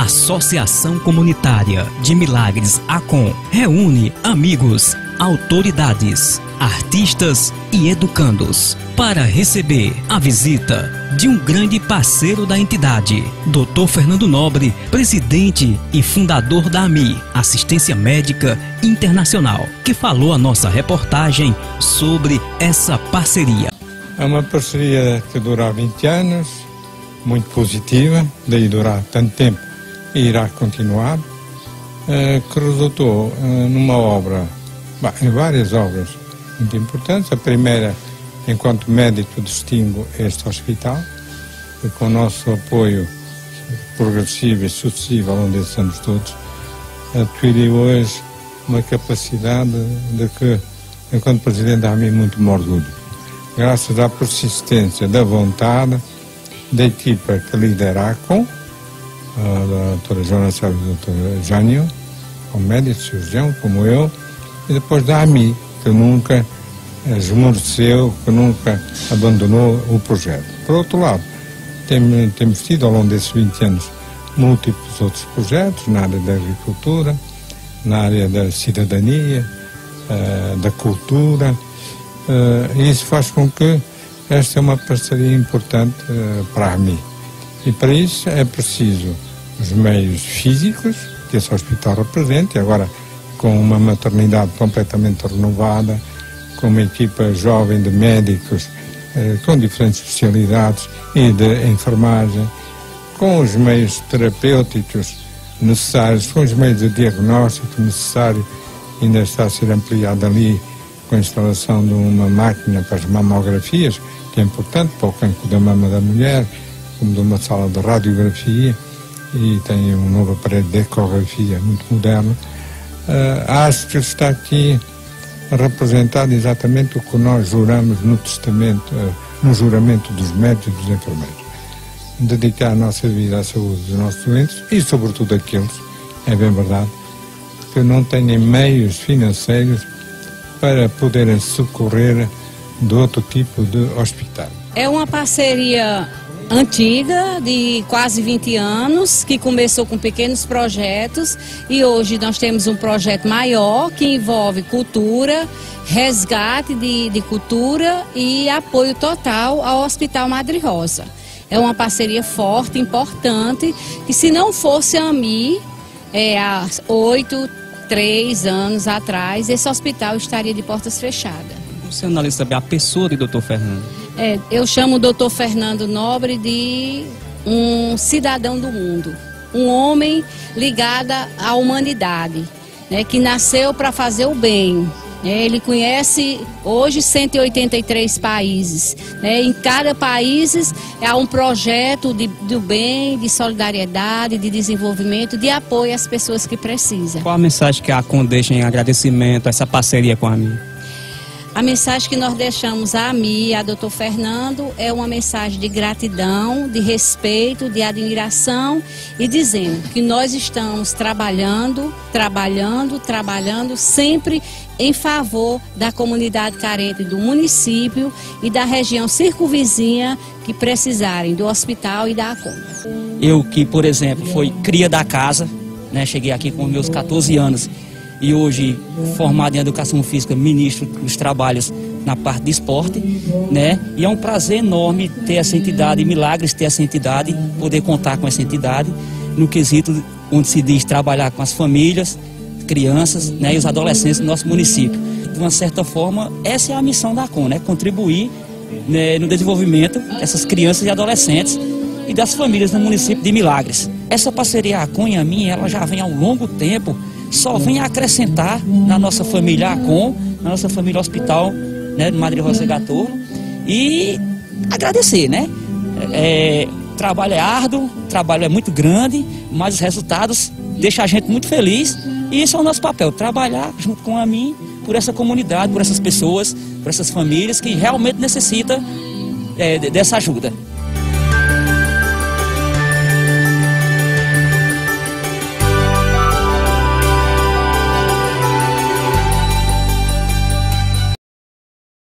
Associação Comunitária de Milagres ACOM reúne amigos, autoridades, artistas e educandos para receber a visita de um grande parceiro da entidade, Dr. Fernando Nobre, presidente e fundador da AMI, Assistência Médica Internacional, que falou a nossa reportagem sobre essa parceria. É uma parceria que dura há 20 anos, muito positiva, daí durar tanto tempo e irá continuar, que resultou numa obra, em várias obras muito importantes. A primeira, enquanto médico, distingo este hospital, e com o nosso apoio progressivo e sucessivo ao longo desses anos todos, adquiriu hoje uma capacidade de que, enquanto Presidente da AMI, muito me orgulho. Graças à persistência, da vontade da equipa que lidera a ACOM, a doutora Joana Silva e a doutora Jânio, como médico, cirurgião, como eu, e depois da AMI, que nunca esmoreceu, que nunca abandonou o projeto. Por outro lado, temos tido ao longo desses 20 anos múltiplos outros projetos na área da agricultura, na área da cidadania, da cultura, e isso faz com que esta é uma parceria importante para a AMI. E para isso é preciso os meios físicos que esse hospital representa, e agora com uma maternidade completamente renovada, com uma equipa jovem de médicos com diferentes especialidades e de enfermagem, com os meios terapêuticos necessários, com os meios de diagnóstico necessário, ainda está a ser ampliado ali com a instalação de uma máquina para as mamografias, que é importante para o cancro da mama da mulher, como de uma sala de radiografia, e tem um novo aparelho de ecografia muito moderno. Acho que está aqui representado exatamente o que nós juramos no testamento, no juramento dos médicos e dos enfermeiros. Dedicar a nossa vida à saúde dos nossos doentes e, sobretudo, aqueles, é bem verdade, que não têm meios financeiros para poderem socorrer de outro tipo de hospital. É uma parceria antiga, de quase 20 anos, que começou com pequenos projetos, e hoje nós temos um projeto maior que envolve cultura, resgate de cultura e apoio total ao Hospital Madre Rosa. É uma parceria forte, importante, que se não fosse a AMI, há 3 anos atrás, esse hospital estaria de portas fechadas. Você analisa também a pessoa de Dr. Fernando? Eu chamo o Dr. Fernando Nobre de um cidadão do mundo, um homem ligado à humanidade, né, que nasceu para fazer o bem. Ele conhece hoje 183 países. Em cada país há um projeto do bem, de solidariedade, de desenvolvimento, de apoio às pessoas que precisam. Qual a mensagem que a ACOM deixa em agradecimento a essa parceria com a AMI? A mensagem que nós deixamos à AMI, a Dr. Fernando, é uma mensagem de gratidão, de respeito, de admiração, e dizendo que nós estamos trabalhando sempre em favor da comunidade carente do município e da região circunvizinha que precisarem do hospital e da ACOM. Eu que, por exemplo, fui cria da casa, né, cheguei aqui com meus 14 anos, e hoje formado em Educação Física, ministro dos trabalhos na parte de esporte, né? E é um prazer enorme ter essa entidade, Milagres ter essa entidade, poder contar com essa entidade, no quesito onde se diz trabalhar com as famílias, crianças, né, e os adolescentes do nosso município. De uma certa forma, essa é a missão da ACOM, né? Contribuir, né, no desenvolvimento dessas crianças e adolescentes e das famílias no município de Milagres. Essa parceria ACOM e a mim, ela já vem há um longo tempo, só vem acrescentar na nossa família ACOM, na nossa família Hospital, né, de Madre Rosa Gatorno, e agradecer, né? O trabalho é árduo, o trabalho é muito grande, mas os resultados deixam a gente muito feliz, e esse é o nosso papel, trabalhar junto com a mim por essa comunidade, por essas pessoas, por essas famílias que realmente necessitam dessa ajuda.